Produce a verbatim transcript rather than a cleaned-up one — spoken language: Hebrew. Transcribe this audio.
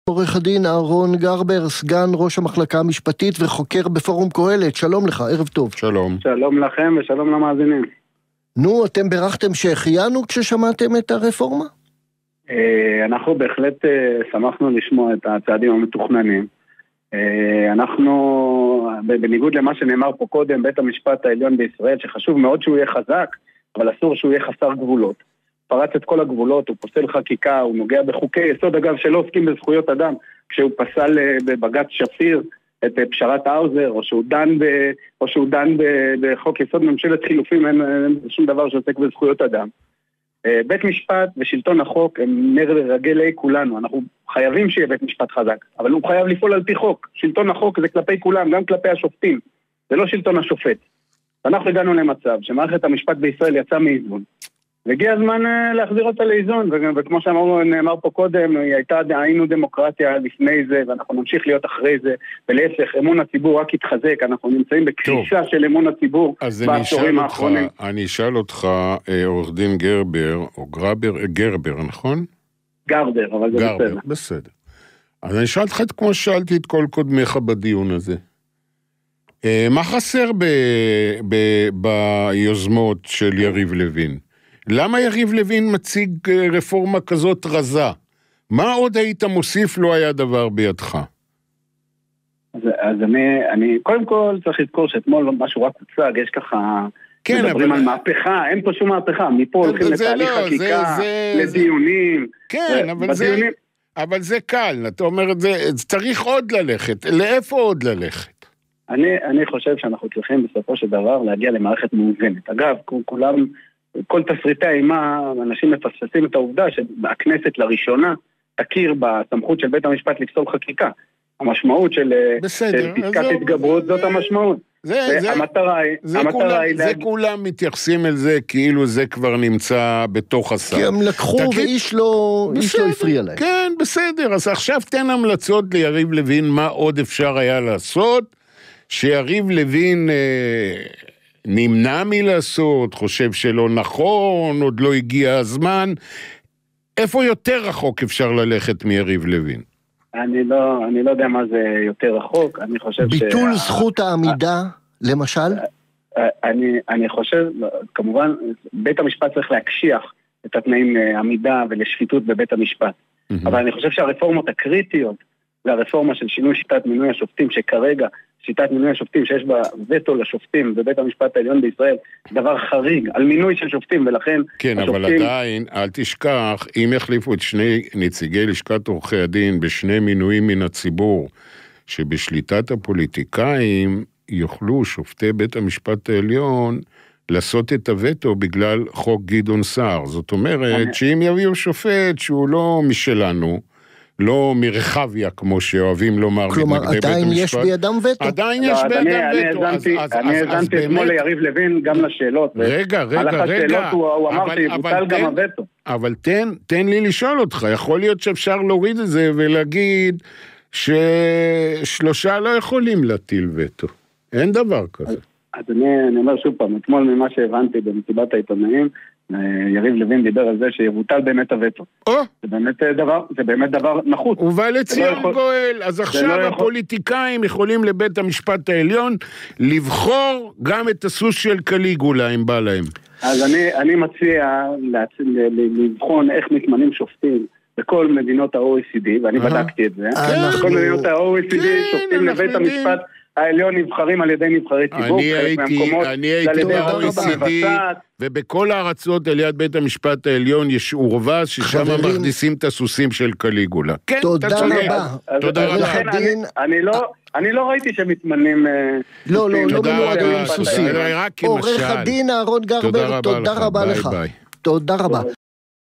עורך הדין אהרון גרבר, סגן ראש המחלקה המשפטית וחוקר בפורום קהלת. שלום לך, ערב טוב. שלום. שלום לכם ושלום למאזינים. נו, אתם בירכתם שהחיינו כששמעתם את הרפורמה? אנחנו בהחלט שמחנו לשמוע את הצעדים המתוכננים. אנחנו, בניגוד למה שנאמר פה קודם, בית המשפט העליון בישראל, שחשוב מאוד שהוא יהיה חזק, אבל אסור שהוא יהיה חסר גבולות. פרץ את כל הגבולות, הוא פוסל חקיקה, הוא נוגע בחוקי יסוד, אגב, שלא עוסקים בזכויות אדם, כשהוא פסל בבג"ץ שפיר את פשרת האוזר, או שהוא דן, ב, או שהוא דן ב, בחוק יסוד ממשלת חילופים, אין, אין שום דבר שעוסק בזכויות אדם. בית משפט ושלטון החוק הם נר לרגלי כולנו, אנחנו חייבים שיהיה בית משפט חזק, אבל הוא חייב לפעול על פי חוק. שלטון החוק זה כלפי כולם, גם כלפי השופטים, זה לא שלטון השופט. אנחנו הגענו למצב שמערכת המשפט בישראל יצאה מאיזון. והגיע הזמן להחזיר אותה לאיזון, וכמו שאמרנו, נאמר פה קודם, הייתה, היינו דמוקרטיה לפני זה, ואנחנו נמשיך להיות אחרי זה, ולהפך, אמון הציבור רק יתחזק, אנחנו נמצאים בקריסה של אמון הציבור בעשורים האחרונים. אני אשאל אותך, עורך דין גרבר, או גרבר, גרבר, נכון? גרבר, אבל זה גרבר, בסדר. בסדר. אז אני אשאל אותך כמו ששאלתי את כל קודמיך בדיון הזה. מה חסר ב, ב, ביוזמות של יריב לוין? למה יריב לוין מציג רפורמה כזאת רזה? מה עוד היית מוסיף לא היה דבר בידך? אז, אז אני, אני, קודם כל צריך לזכור שאתמול משהו רק הוצג, יש ככה, כן, מדברים אבל... על מהפכה, אין פה שום מהפכה, מפה הולכים לתהליך לא, חקיקה, זה, זה, לדיונים. כן, ו- אבל, בדיונים... זה, אבל זה קל, אתה אומר, זה, צריך עוד ללכת, לאיפה עוד ללכת? אני, אני חושב שאנחנו צריכים בסופו של דבר להגיע למערכת מאוזנת. אגב, כולם... כל תסריטי האימה, אנשים מפספסים את העובדה שהכנסת לראשונה תכיר בסמכות של בית המשפט לפסול חקיקה. המשמעות של פסקת התגברות זאת המשמעות. המטרה היא... זה כולם מתייחסים אל זה כאילו זה כבר נמצא בתוך הסל. כי הם לקחו ואיש לא הפריע להם. כן, בסדר. אז עכשיו תן המלצות ליריב לוין מה עוד אפשר היה לעשות, שיריב לוין... נמנע מלעשות, חושב שלא נכון, עוד לא הגיע הזמן. איפה יותר רחוק אפשר ללכת מיריב לוין? אני לא, אני לא יודע מה זה יותר רחוק, אני חושב ש... ביטול זכות העמידה, למשל? אני, אני חושב, כמובן, בית המשפט צריך להקשיח את התנאים עמידה ולשפיטות בבית המשפט. אבל אני חושב שהרפורמות הקריטיות, והרפורמה של שינוי שיטת מינוי השופטים, שכרגע שיטת מינוי השופטים שיש בה וטו לשופטים בבית המשפט העליון בישראל, דבר חריג על מינוי של שופטים, ולכן כן, השופטים... אבל עדיין, אל תשכח, אם יחליפו את שני נציגי לשכת עורכי הדין בשני מינויים מן הציבור, שבשליטת הפוליטיקאים יוכלו שופטי בית המשפט העליון לעשות את הווטו בגלל חוק גדעון סער. זאת אומרת, אני... שאם יביאו שופט שהוא לא משלנו, לא מרחביה, כמו שאוהבים לומר. כלומר, עדיין יש בידם וטו. עדיין יש בידם וטו. אני הזנתי אתמול ליריב לוין גם לשאלות. רגע, רגע, רגע. על השאלות הוא אמר שיבוטל גם הווטו. אבל תן לי לשאול אותך, יכול להיות שאפשר להוריד את זה ולהגיד ששלושה לא יכולים להטיל וטו. אין דבר כזה. אז אני אומר שוב פעם, אתמול ממה שהבנתי במסיבת העיתונאים, יריב לוין דיבר על זה שיבוטל באמת הווטו. זה באמת דבר, זה באמת דבר נחוץ. ובא לציון גואל, אז עכשיו הפוליטיקאים יכולים לבית המשפט העליון לבחור גם את הסוס של קליגולה אם בא להם. אז אני, אני מציע לבחון איך מתמנים שופטים בכל מדינות ה-או אי סי די, ואני בדקתי את זה. בכל מדינות ה-או אי סי די שופטים לבית המשפט העליון נבחרים על ידי נבחרי ציבור. אני הייתי, אני הייתי ב-או אי סי די, ובכל הארצות על יד בית המשפט העליון יש עורבה, ששם מכניסים את הסוסים של קליגולה. כן, תודה רבה. תודה רבה. אני לא ראיתי שמתמנים... לא, לא, לא בנועדים סוסים. רק כמשל. עורך הדין אהרון גרבר, תודה רבה לך. תודה רבה.